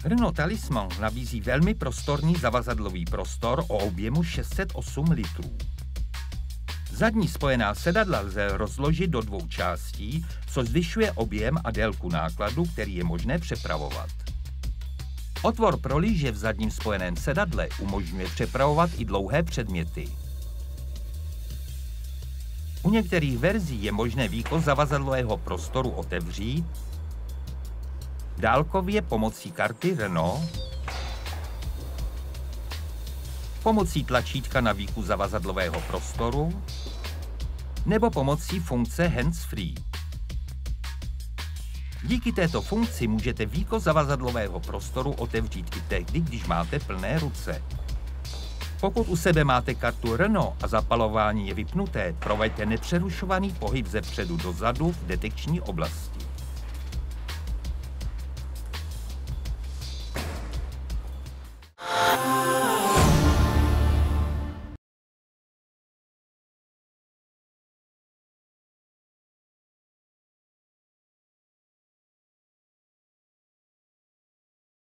Renault Talisman nabízí velmi prostorný zavazadlový prostor o objemu 608 litrů. Zadní spojená sedadla lze rozložit do dvou částí, což zvyšuje objem a délku nákladu, který je možné přepravovat. Otvor pro lyže v zadním spojeném sedadle umožňuje přepravovat i dlouhé předměty. U některých verzí je možné výkon zavazadlového prostoru otevřít dálkově pomocí karty Renault, pomocí tlačítka na výkon zavazadlového prostoru nebo pomocí funkce hands-free. Díky této funkci můžete výkon zavazadlového prostoru otevřít i tehdy, když máte plné ruce. Pokud u sebe máte kartu Renault a zapalování je vypnuté, proveďte nepřerušovaný pohyb ze předu dozadu v detekční oblasti.